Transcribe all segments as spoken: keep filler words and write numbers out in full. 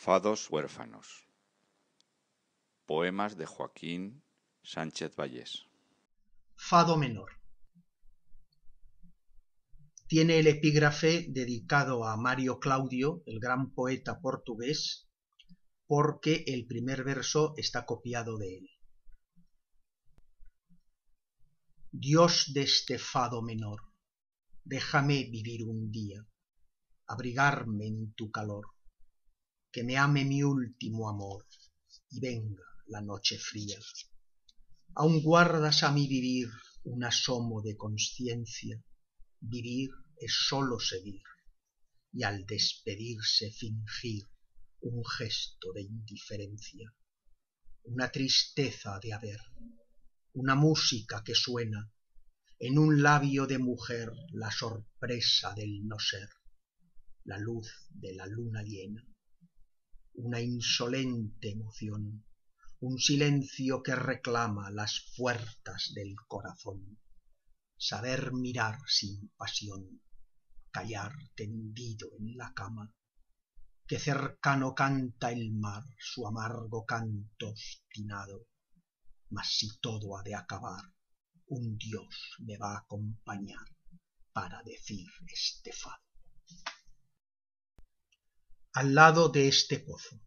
Fados huérfanos. Poemas de Joaquín Sánchez Vallés. Fado menor. Tiene el epígrafe dedicado a Mario Claudio, el gran poeta portugués, porque el primer verso está copiado de él. Dios de este fado menor, déjame vivir un día, abrigarme en tu calor, que me ame mi último amor, y venga la noche fría. Aún guardas a mi vivir un asomo de consciencia, vivir es sólo seguir, y al despedirse fingir un gesto de indiferencia, una tristeza de haber, una música que suena, en un labio de mujer la sorpresa del no ser, la luz de la luna llena, una insolente emoción, un silencio que reclama las puertas del corazón, saber mirar sin pasión, callar tendido en la cama, que cercano canta el mar su amargo canto obstinado, mas si todo ha de acabar, un Dios me va a acompañar para decir este fado. Al lado de este pozo.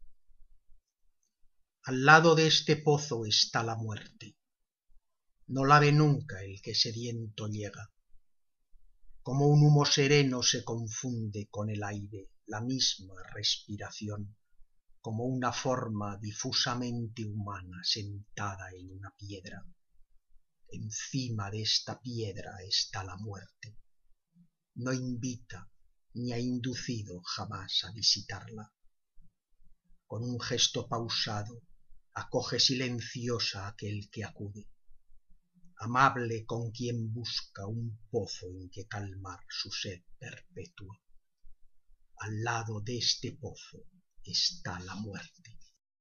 Al lado de este pozo está la muerte. No la ve nunca el que sediento llega. Como un humo sereno se confunde con el aire la misma respiración, como una forma difusamente humana sentada en una piedra. Encima de esta piedra está la muerte. No invita ni ha inducido jamás a visitarla. Con un gesto pausado acoge silenciosa a aquel que acude, amable con quien busca un pozo en que calmar su sed perpetua. Al lado de este pozo está la muerte.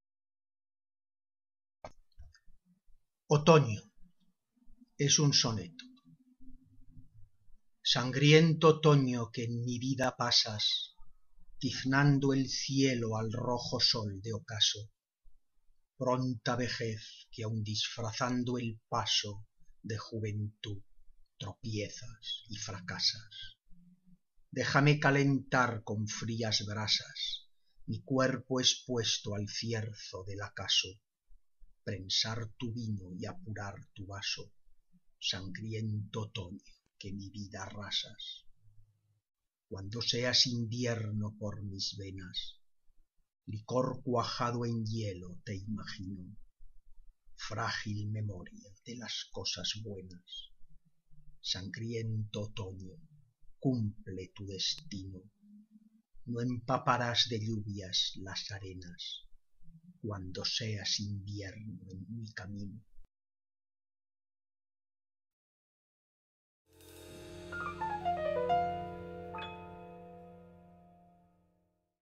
Otoño es un soneto. Sangriento otoño que en mi vida pasas, tiznando el cielo al rojo sol de ocaso. Pronta vejez que aun disfrazando el paso de juventud tropiezas y fracasas. Déjame calentar con frías brasas mi cuerpo expuesto al cierzo del acaso, prensar tu vino y apurar tu vaso, sangriento otoño que mi vida arrasas. Cuando seas invierno por mis venas, licor cuajado en hielo te imagino, frágil memoria de las cosas buenas. Sangriento otoño, cumple tu destino, no empaparás de lluvias las arenas, cuando seas invierno en mi camino.